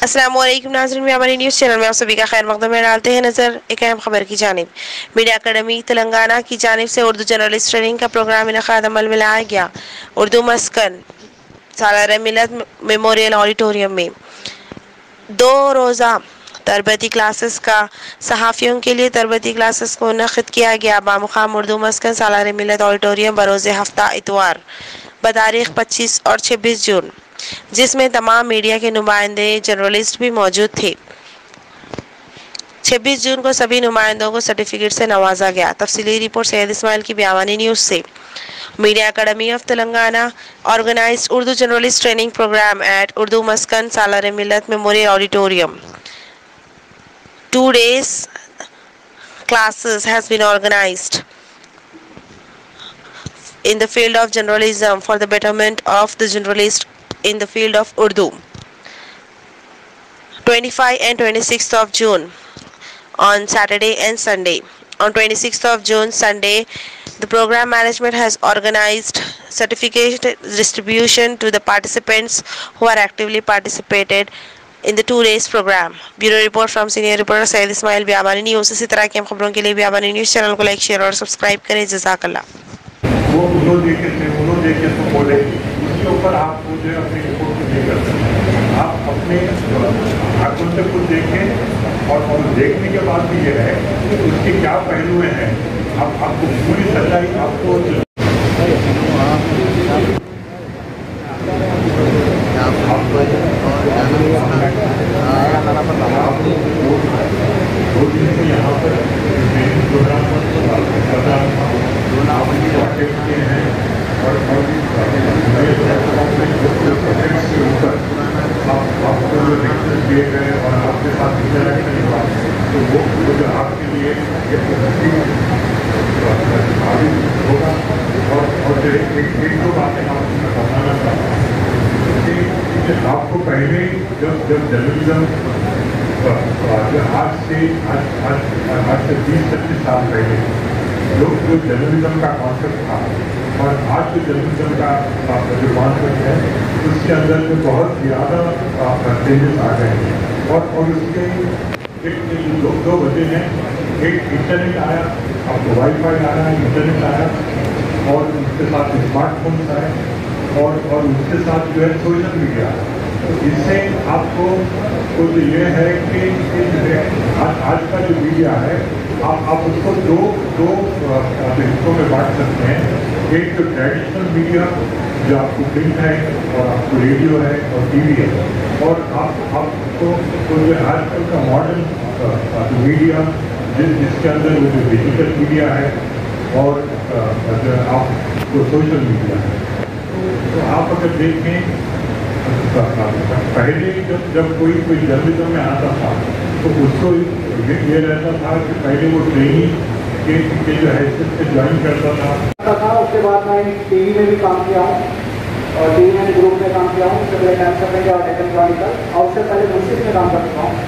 अस्सलाम वालेकुम नाज़रीन, में हमारे न्यूज़ चैनल में आप सभी का खैर मकदम में डालते हैं नज़र एक अहम खबर की जानिब। मीडिया अकेडमी तेलंगाना की जानिब से उर्दू जर्नलिस्ट ट्रेनिंग का प्रोग्राम इनकाद अमल में लाया गया। उर्दू मस्कन सालार मिलत मेमोरियल ऑडिटोरियम में 2 रोज़ा तरबती क्लासेस का सहाफ़ियों के लिए तरबती क्लासेस को मुनक़्क़िद किया गया। बामुकाम उर्दू मस्कन सालार मिलत ऑडिटोरियम बरोज़ हफ्ता इतवार बतारीख 25 और 26 जून, जिसमें तमाम मीडिया के नुमाइंदे जर्नलिस्ट भी मौजूद थे। 26 जून को सभी नुमाइंदों को सर्टिफिकेट से नवाजा गया। तफसीली रिपोर्ट सैयद इस्माइल की बयानी न्यूज़ से। Media academy of Telangana organized Urdu journalist training program at Urdu Maskan Salar Millat Memorial Auditorium. 2 days classes has been organized in the field of journalism for the betterment of the journalist in the field of Urdu. 25 and 26th of June on Saturday and Sunday. On 26th of June, Sunday, the program management has organized certificate distribution to the participants who are actively participated in the 2 days program. Bureau report from senior reporter Syed Ismail Biabani News। इसी तरह की हम खबरों के लिए Biyabani news channel को like share और subscribe करें। जज़ाकल्लाह। वो उन्होंने देखे तो बोले उसके ऊपर आप मुझे अपनी रिपोर्ट नहीं कर सकते। आप अपने आंखों से खुद देखें और देखने के बाद भी ये है कि उसके क्या पहलू हैं। आपको पूरी सच्चाई आपको यहाँ पर प्रोग्राम हैं और आपको जो लेक्चर दिए गए और आपके साथ इंटरेक्शन हुआ तो वो जो आपके लिए आगे होगा। और एक दो बातें आपको बताना चाहता हूँ कि आपको पहले जब जर्नलिज्म आज से 20-25 साल पहले जो जर्नलिज्म का कॉन्सेप्ट था और आज जो जर्नलिज्म का जो कॉन्सेप्ट है उसके अंदर में बहुत ज़्यादा चेंजेस आ गए हैं। और उसके एक दो वजह हैं। एक इंटरनेट आया, अब वाईफाई आया, इंटरनेट आया और उसके साथ स्मार्टफोन्स आए और उसके साथ जो है सोशल मीडिया। तो इससे आपको कुछ ये है कि आज का जो मीडिया है आप उसको दो हिस्सों में बांट सकते हैं। एक तो ट्रेडिशनल मीडिया जो आपको प्रिंट है और आपको रेडियो है और टीवी है, और आपको तो जो आजकल का मॉडर्न मीडिया जिसके अंदर वो जो डिजिटल मीडिया है और जो आपको सोशल मीडिया है। तो आप अगर देखें पहले जब कोई जर्नलिज्म में आता था तो उसको ये रहता था कि पहले वो ट्रेनिंग के जो हैसियत से ज्वाइन करता था। उसके बाद मैं टीवी में भी काम किया हूँ और टीवी में ग्रुप में काम किया हूँ। उससे पहले टाइम्स ऑफ इंडिया और डेक्कन क्रॉनिकल और उससे पहले मुंसिफ में काम कर चुका हूँ।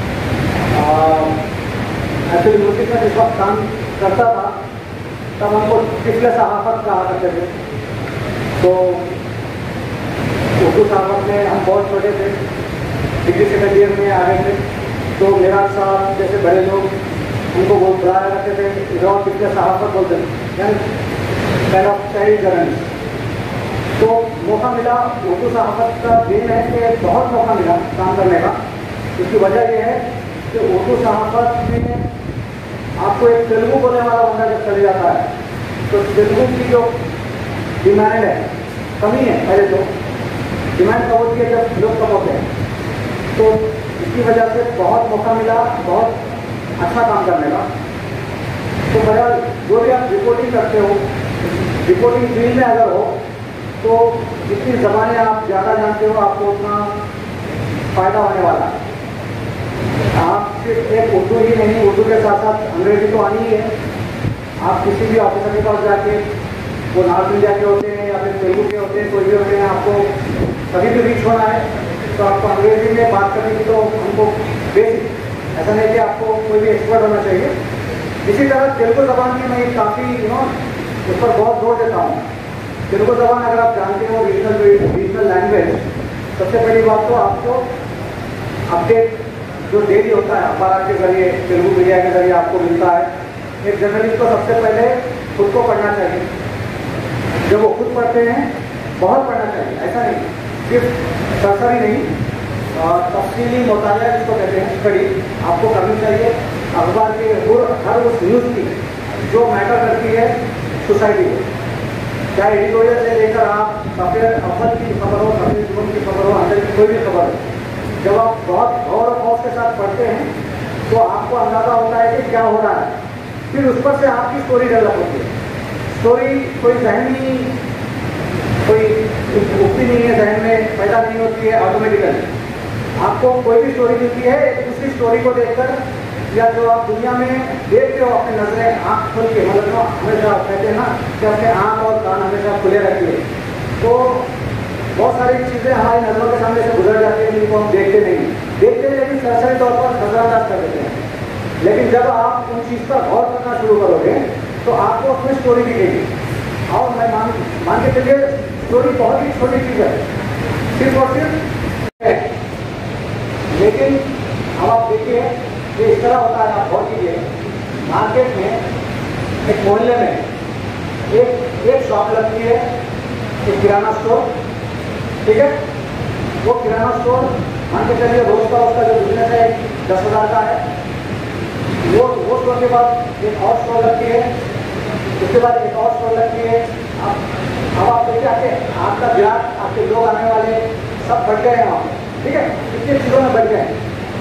एक्चुअली मुंसिफ में जिस वक्त काम करता था तब हमको पिछले सहाफत कहा करते थे। तो उर्दू सहाफत में हम बहुत छोटे थे, डिग्री सेकेंड ईयर में आ गए थे। तो मेरा साहब जैसे बड़े लोग उनको बहुत बुलाया करते थे, और पिछले सहाफत बोलते थे, यानी पहला शहरी जर्नलिस्ट। तो मौका मिला उर्दू सहाफत का दिन है कि बहुत मौका मिला काम करने का। उसकी वजह यह है कि उर्दू सहाफत में आपको एक तेलुगु बोलने वाला बंदा जब चले जाता है तो तेलुगु की जो डिमांड है कमी है। पहले तो डिमांड कब होती है जब लोग कम होते हैं। तो इसकी वजह से बहुत मौका मिला बहुत अच्छा काम करने का। तो बहरहाल जो भी आप रिपोर्टिंग करते हो, रिपोर्टिंग फील्ड में अगर हो तो जितनी ज़बानें आप ज़्यादा जानते हो आपको उतना फ़ायदा होने वाला है। आप सिर्फ एक उर्दू ही नहीं, उर्दू के साथ साथ अंग्रेजी तो आनी ही है। आप किसी भी ऑफिसर के पास जाके, वो नॉर्थ इंडिया के होते हैं या फिर तेलुगु के होते हैं, कोई भी होते हैं, आपको कभी भी रीच होना है तो आपको अंग्रेजी में बात करने की तो हमको बेसिक, ऐसा नहीं कि आपको कोई भी एक्सपर्ट होना चाहिए। इसी तरह तेलुगु ज़बान की मैं काफ़ी उस पर बहुत जोर देता हूँ। तेलुगु ज़बान अगर आप जानते हो रीजनल लैंग्वेज, सबसे पहली बात तो आपको अपडेट जो डेली होता है अखबार के जरिए, तेलुगु मीडिया के जरिए आपको मिलता है। एक जर्नलिस्ट को सबसे पहले खुद को पढ़ना चाहिए। जब वो खुद पढ़ते हैं बहुत पढ़ना चाहिए, ऐसा नहीं सिर्फ सरसरी नहीं, तफसीली मुताला जिसको कहते हैं स्टडी आपको करनी चाहिए। अखबार के हर उस न्यूज़ की जो मैटर करती है सोसाइटी को, चाहे एडिटोरियल से लेकर आप सफेद अव्वल की खबर हो, सफेद जीवन की खबर हो, अंदर की कोई भी खबर हो, जब आप बहुत गौर और खौफ के साथ पढ़ते हैं तो आपको अंदाजा होता है कि क्या हो रहा है। फिर उस पर से आपकी स्टोरी डेवलप होती है। स्टोरी कोई जहनी कोई उगती नहीं है, जहन में पैदा नहीं होती है ऑटोमेटिकली। आपको कोई भी स्टोरी मिलती है दूसरी स्टोरी को देखकर, या जो आप दुनिया में देखते हो अपनी नजरें आँख खोल के, मतलब हमेशा कहते हैं ना कि अपने आँख और कान हमेशा खुले रखिए, तो बहुत सारी चीज़ें हमारी नजरों के सामने से गुजर जाती हैं जिनको हम देखते नहीं, लेकिन सरसरी तौर पर नजरअंदाज कर देते हैं। लेकिन जब आप उन चीज़ पर गौर करना शुरू करोगे तो आपको उसमें स्टोरी दिखेगी। और मैं मान के चलिए स्टोरी बहुत ही छोटी चीज़ है, सिर्फ और सिर्फ है, लेकिन अब आप देखिए ये इस तरह होता है। आप बहुत कीजिए, मार्केट में एक मोहल्ले में एक शॉप लगती है, एक किराना स्टोर, ठीक है। वो किराना स्टोर मान के चलिए रोज का उसका जो बिजनेस है 10,000 का है। वो स्टोर के बाद एक और स्टोर लगती है, उसके बाद एक और स्टोर लगती है। अब आप देखिए आपका ग्राहक, आपके लोग आने वाले सब बढ़ गए हैं वहाँ पे, ठीक है, कितनी चीज़ों में बढ़ गए हैं।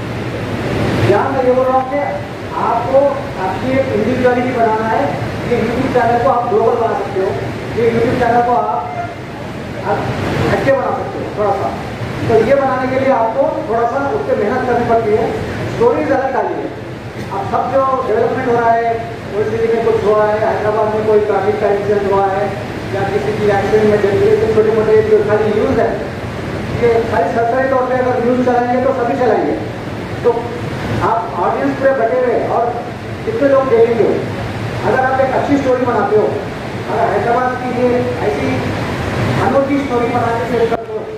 यहाँ मैं ये बोल रहा हूँ कि आपको आपकी एक इंडिविजुअलिटी बनाना है। ये यूट्यूब चैनल को आप ग्लोबल बना सकते हो, ये यूट्यूब चैनल को आप हटके बना सकते हो थोड़ा सा। तो ये बनाने के लिए आपको थोड़ा सा उस पर मेहनत करनी पड़ती है, स्टोरीज अलग डालिए। अब सब जो डेवलपमेंट हो रहा है, कोई सिटी में कुछ हुआ है, हैदराबाद में कोई ट्रैफिक का इंसिडेंट हुआ है, या किसी की एक्सीडेंट में डेथ, छोटे मोटे जो खाली न्यूज़ है, ये खाली सरकारी तौर पर अगर न्यूज़ चलाएंगे तो सभी चलाएंगे, तो आप ऑडियंस पूरे बटे हुए और कितने लोग देखेंगे। अगर आप एक अच्छी स्टोरी बनाते हो, अगर हैदराबाद की ये ऐसी अनोखी स्टोरी बनाने से करते हो,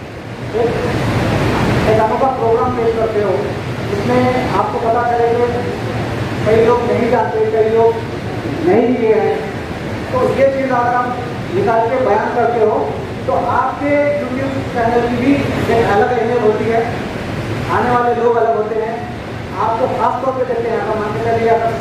एक अनोखा प्रोग्राम पेश करते हो, जिसमें आपको पता चले कि कई लोग नहीं जानते, कई लोग नहीं किए हैं, तो ये चीज़ अगर आप निकाल के बयान करते हो तो आपके यूट्यूब चैनल की भी एक अलग अहमियत होती है, आने वाले लोग अलग होते हैं, आपको खास तौर पे देखते हैं। अगर मान के चलिए अगर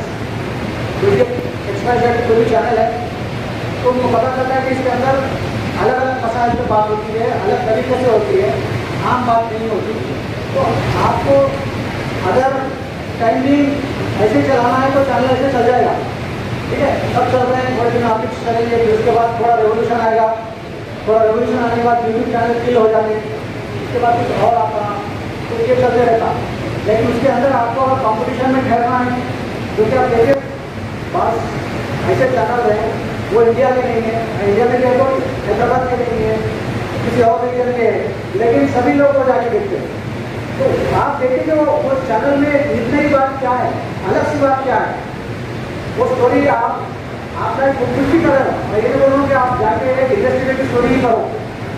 XYZ कोई भी चैनल है तो उनको पता चलता है कि इसके अंदर अलग अलग मसाइल पर बात होती है, अलग तरीके से होती है, आम बात नहीं होती। तो आपको अगर टाइमिंग ऐसे चलाना है तो चैनल ऐसे चल जाएगा, ठीक है। सब चल रहे हैं, थोड़े दिन आप फिक्स करेंगे, फिर उसके बाद थोड़ा रेवोल्यूशन आएगा, थोड़ा रेवोल्यूशन आने के बाद यूट्यूब चैनल किल हो जाते हैं, उसके बाद कुछ और आता, तो ये चलते रहता। लेकिन उसके अंदर आपको अगर कॉम्पिटिशन में ठहरना है, क्योंकि आप देखिए बस ऐसे चैनल हैं वो इंडिया के नहीं है, इंडिया में क्या तो हैदराबाद के नहीं है, किसी और रीजन के है, लेकिन सभी लोग वो जाके देखते हैं। तो आप देखेंगे वो चैनल में इतनी ही बात क्या है, अलग सी बात क्या है, वो स्टोरी आप चाहे कुछ भी करें। मैं ये बोल रहा हूँ कि आप जाके एक इन्वेस्टिगेटिव स्टोरी ही करो,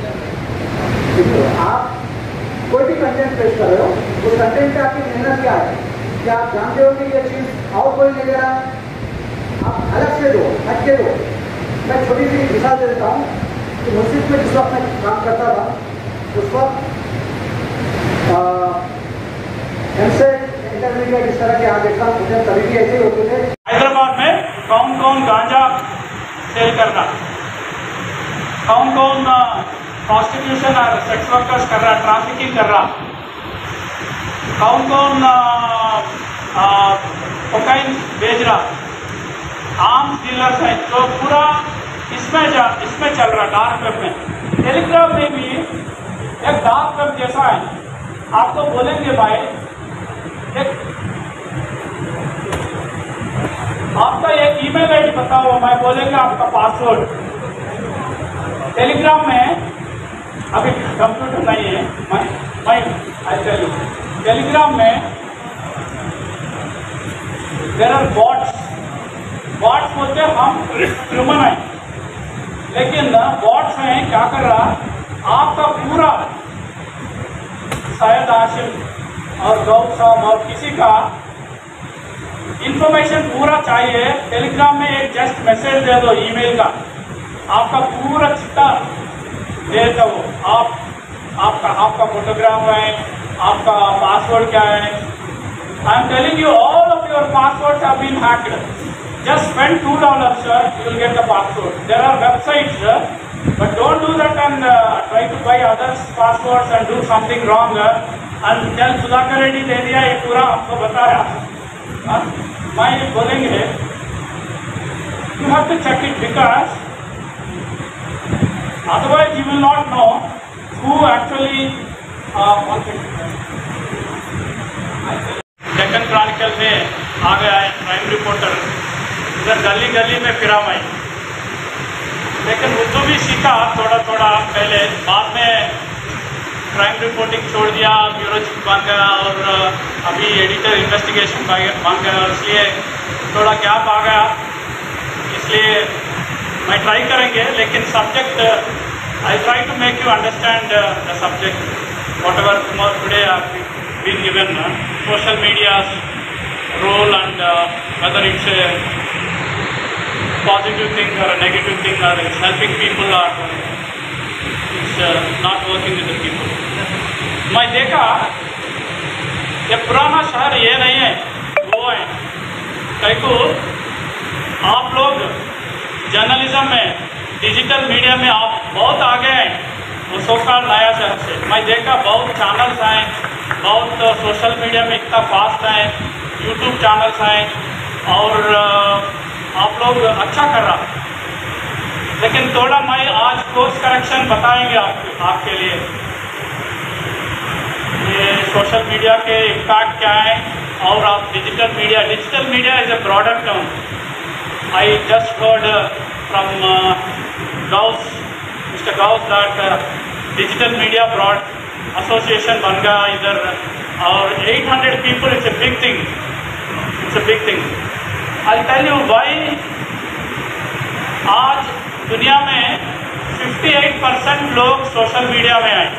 आप कोई भी कंटेंट पेश कर रहे हो, उस कंटेंट पे आपकी मेहनत क्या है, क्या आप जानते हो कि ये चीज़ और कोई नहीं दे रहा है, आप अलग से दो, हट के दो। मैं छोटी सी मिसाल दे देता हूँ कि मुंसिफ में जिस वक्त मैं काम करता था उस वक्त एमसेट इंटरमीडिएट इस तरह के यहाँ देखता हूँ, मुझे कभी भी ऐसे ही होते थे। हैदराबाद में कौन कौन गांजा सेल करना, कौन कौन प्रोस्टिट्यूशन और सेक्स वर्कर्स कर रहा, ट्रैफिकिंग कर रहा, कौन कौन कोकाइन बेच रहा, आर्म्स डीलर्स हैं, तो पूरा इसमें चल रहा डार्क वेब में। टेलीग्राम में भी एक डार्क वेब जैसा है, आपको बोलेंगे भाई आपका एक ईमेल आईडी बताओ, मैं बोलेंगे आपका पासवर्ड। टेलीग्राम में अभी कंप्यूटर नहीं है, मैं टेलीग्राम में देयर आर बॉट्स बोलते हम ह्यूमन है, लेकिन बॉट्स हैं क्या कर रहा, आपका पूरा शायद आशिम और गौशाम और किसी का इंफॉर्मेशन पूरा चाहिए, टेलीग्राम में एक जस्ट मैसेज दे दो ईमेल का, आपका पूरा चिट्ठा देगा वो। आपका फोटोग्राफ है, आपका पासवर्ड क्या है। I am telling you all of your passwords have been hacked. Just spend $2, sir, you will get the password. There are websites, sir, but don't do that and try to buy others' passwords and do something wrong. And tell Sudhakar Reddy दे दिया, ये पूरा आपको बताया। मैं बोलेंगे, you have to check it because otherwise you will not know who actually Deccan Chronicle में आ गया है क्राइम रिपोर्टर, इधर गली गली में फिरा मैं, लेकिन उर्दू भी सीखा थोड़ा थोड़ा पहले, बाद में क्राइम रिपोर्टिंग छोड़ दिया, ब्यूरो चीफ बन गया और अभी एडिटर इन्वेस्टिगेशन बन गया, इसलिए थोड़ा गैप आ गया। इसलिए मैं ट्राई करेंगे, लेकिन subject I try to make you understand the subject whatever today been given, social media's role and whether it's a positive thing or a negative thing, or it's helping people or it's not working with the people. मैं देखा ये पुराना शहर ये नहीं है, वो है। कहीं को आप लोग जर्नलिज्म में, डिजिटल मीडिया में आप बहुत आगे हैं, वो सोकाल नया शहर से। मैं देखा बहुत चैनल्स हैं, बहुत सोशल मीडिया में इतना फास्ट हैं, यूट्यूब चैनल्स हैं और आप लोग अच्छा कर रहा, लेकिन थोड़ा मैं आज कोर्स करेक्शन बताएंगे आपके लिए। ये सोशल मीडिया के इम्पैक्ट क्या है और आप digital media is a broader term. I just heard from mister Ghaus that digital media broad association बन गया इधर, और 800 people, it's a big thing. I'll tell you why आज दुनिया में 58% लोग सोशल मीडिया में आए।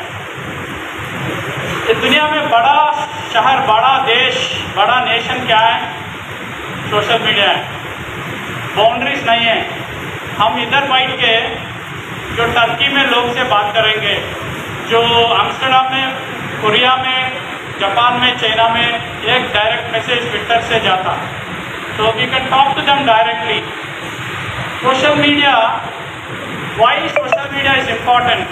इस दुनिया में बड़ा शहर, बड़ा देश, बड़ा नेशन क्या है? सोशल मीडिया है। बाउंड्रीज नहीं है। हम इधर बैठ के जो टर्की में लोग से बात करेंगे, जो एम्स्टर्डम में, कोरिया में, जापान में, चाइना में एक डायरेक्ट मैसेज ट्विटर से जाता, तो we can talk to them directly. Social media, why social media is important?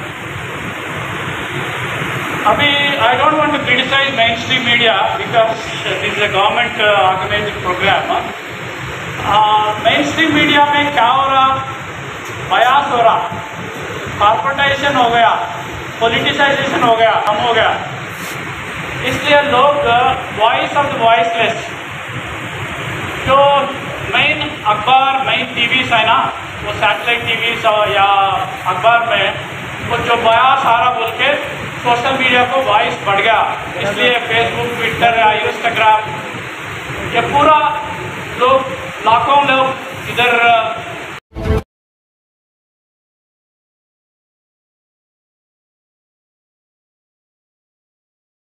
अभी I don't want to criticise mainstream media because this is a government organised programme. Mainstream media में क्या हो रहा? बयास हो रहा, corporatisation हो गया, politicisation हो गया, कम हो गया। इसलिए लोग वॉइस ऑफ द वॉइसलेस, जो मेन अखबार, मेन टीवीज है ना, वो सैटेलाइट टीवीज या अखबार में वो जो बयास आ रहा बोल के सोशल मीडिया को वॉइस बढ़ गया। इसलिए फेसबुक, ट्विटर या इंस्टाग्राम, ये पूरा लोग, लाखों लोग इधर